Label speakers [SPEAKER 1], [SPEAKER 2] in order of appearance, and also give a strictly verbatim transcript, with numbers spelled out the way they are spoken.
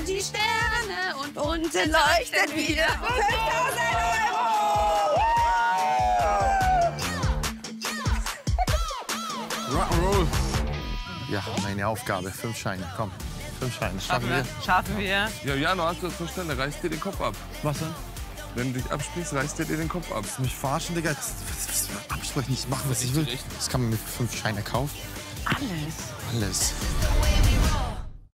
[SPEAKER 1] die Sterne und unten leuchtet wieder fünftausend Euro!
[SPEAKER 2] Rock'n'Roll. Ja, meine Aufgabe. Fünf Scheine. Komm. Fünf Scheine. Schaffen wir.
[SPEAKER 3] Schaffen wir.
[SPEAKER 4] Ja, Jano, hast du das verstanden? Reißt dir den Kopf ab.
[SPEAKER 2] Was denn?
[SPEAKER 4] Wenn du dich absprichst, reißt er dir den Kopf ab.
[SPEAKER 2] Willst du mich verarschen, Digga? Das, das, das, das absprechen, ich mache, was ich will. Das kann man mit fünf Scheine kaufen.
[SPEAKER 3] Alles.
[SPEAKER 2] Alles.